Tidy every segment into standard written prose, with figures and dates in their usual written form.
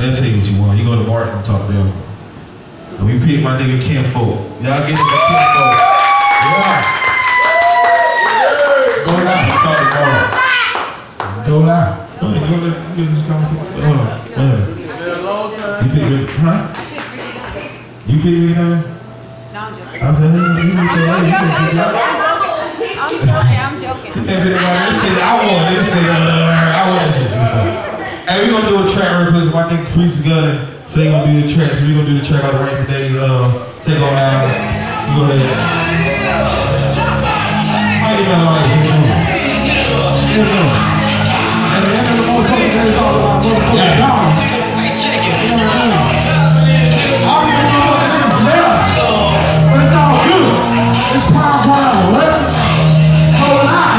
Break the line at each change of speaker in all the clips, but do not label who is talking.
They'll tell you what you want. You go to Martin and talk to them. And we pick my nigga Ken Folk. Y'all get it, Ken Folk. Yeah. Go live. Talk to Martin. Go live. Go ahead. Go ahead. Hold on. Go ahead. You pick Rick, huh? You pick Rick down?
No, I'm joking.
I'm saying,
I'm joking.
I want this shit. I want this shit. Hey, we gonna do a track real quick. My nigga Preach together. So he gonna do the track. So we gonna do the track out of the rain today. Take on out. Go ahead. I ain't even like it. At the end of the motherfucking day, it's all about motherfucking God. But it's all good. It's pound, right? Hold on.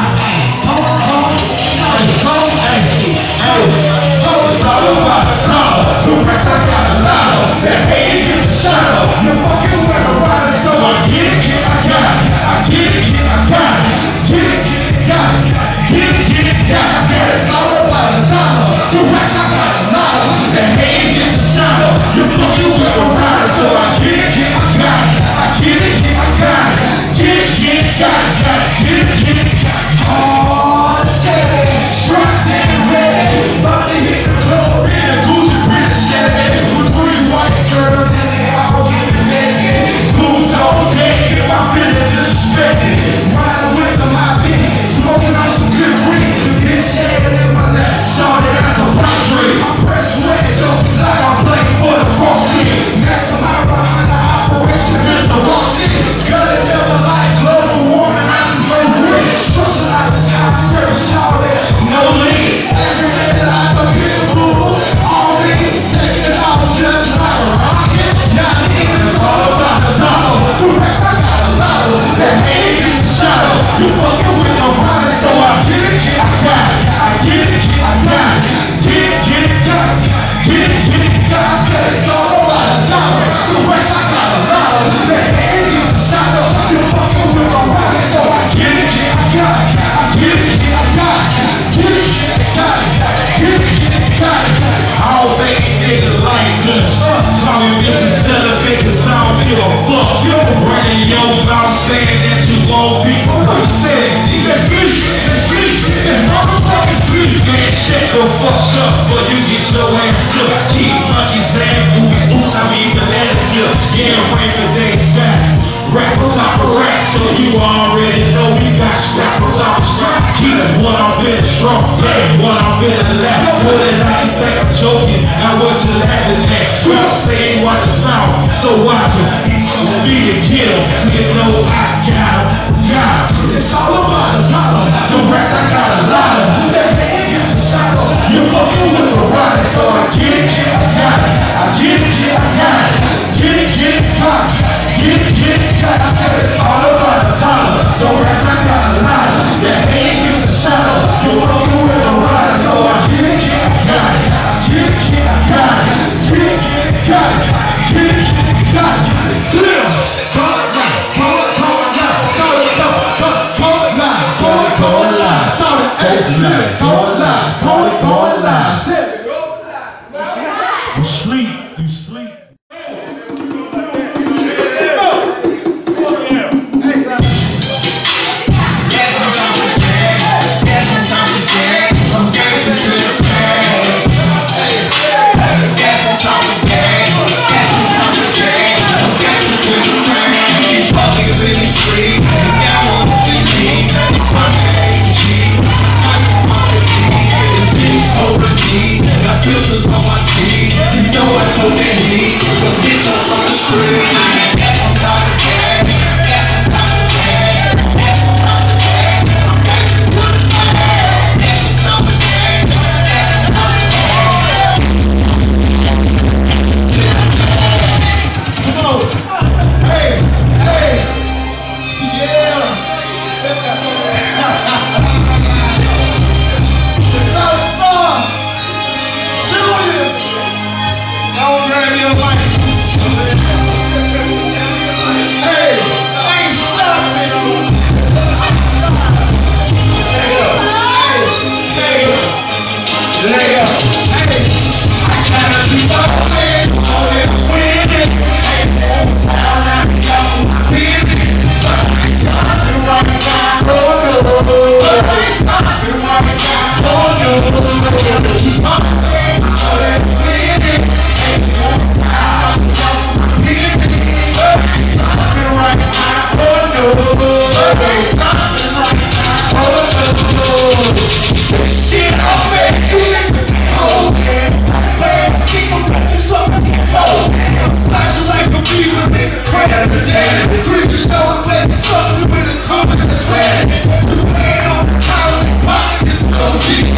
It's all about the color. The rest I got a lot of. That hate is a shadow. You're fucking with a rider, so I get it, I got it. I get it, I got it. Get it, got it. Get it, got it. I said it's all about the dollar. The rest I got a lot of. That hate is a shadow. You're fucking with a rider, so I get it, I got it. I get it, I got it. Get it, got it, got it. Get it, got it. Oh, steady, strapped and ready. About to hit the club in a Gucci print Chevy. With 3 white girls and they all getting naked. Blues on deck if I'm feeling disrespected. Riding with them, I've been smoking on some good green. Been shaving in my left shoulder, that's a black tree. My press red though, like I'm playing for the cross team. Mastermind behind the operation, Mr. Rusty. Got it never like global warming, I'm some favorite. Structure like a skyscraper, shoulder, no leads. Everything like a pit bull. All me, take it all just like a rocket. Yeah, it's all about the dollar. The rest I got a lot of. That hate is a shadow. You fucking with my body, so I get it, I got it. I get it, I got it. Get it, got it. Get it, got it. I said it's all about the dollar. The rest I got a lot of. That hate is a shadow. You fucking with my body, so I get it, I got it. I get it, I got it. Get it, got it. Get it, got it. I don't think niggas like this. Call me Mr. Celebrate, cause I don't give a fuck. You running your mouth saying that you won't be understand. That's motherfucking sweet. Man, shut the fuck up, but you get your ass took. Keep monkeys and boobies. Oops, I mean banana kill. Yeah, rain for days back. Rap on top of rap, so you already know we got straps on top of straps. Keep one on bit strong, yeah, one on bit left. Put it out, you think I'm joking. Now what you laughing at? Well, say what is now, so watch it. Each of me to get him, so you know I got him. It's all about the dollar. The rest I got a lot of. That man gets a shadow. You're fucking with the rider, so I get it, I got it. I get it, I got it. Get it, got it. Get it, got it. I said it's all about the dollar. The rest I got a lot of. That man gets a shadow. You're fucking with the rider, so I get it, I got it. Get it, I got it. Get it, got it. Get it, got it. Clear. Call it now. Call it now. Call it now. Call it now. Call it now. Call it now. Call it now. Call it now. You sleep. You sleep.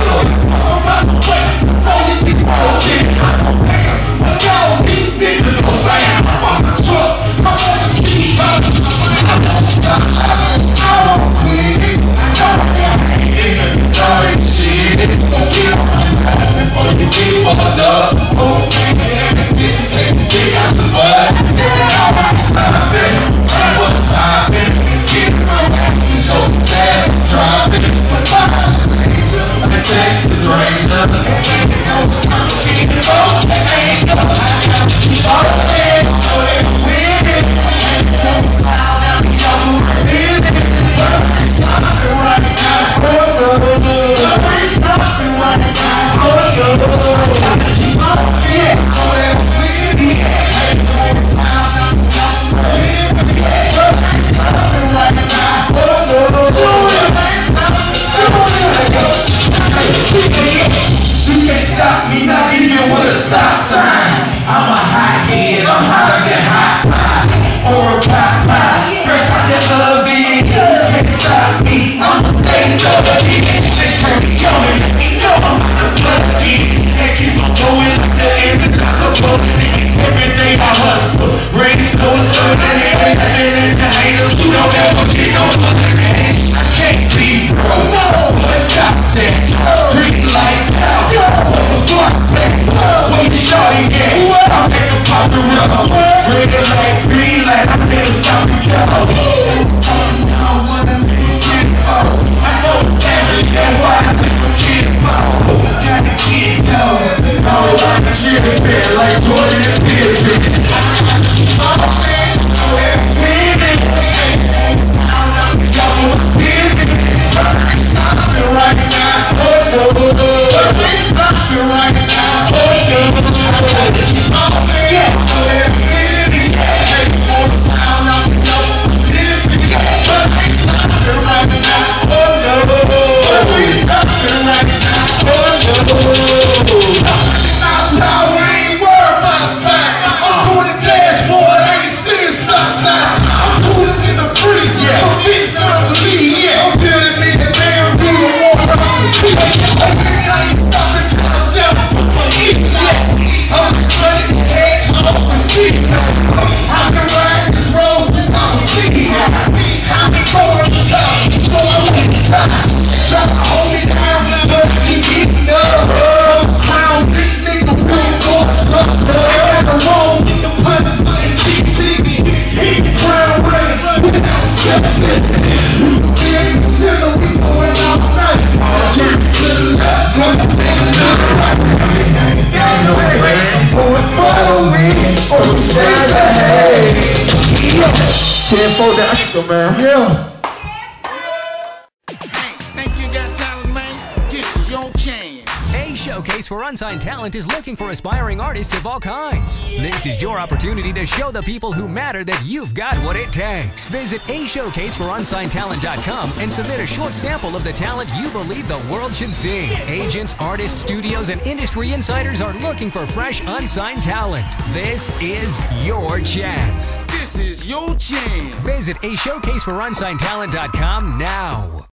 Tenfold that extra, man. Yeah.
Think you got talent, man? This is your chance.
A Showcase for Unsigned Talent is looking for aspiring artists of all kinds. This is your opportunity to show the people who matter that you've got what it takes. Visit ashowcaseforunsignedtalent.com and submit a short sample of the talent you believe the world should see. Agents, artists, studios, and industry insiders are looking for fresh, unsigned talent. This is your chance.
This is your chance.
Visit ashowcaseforunsignedtalent.com now.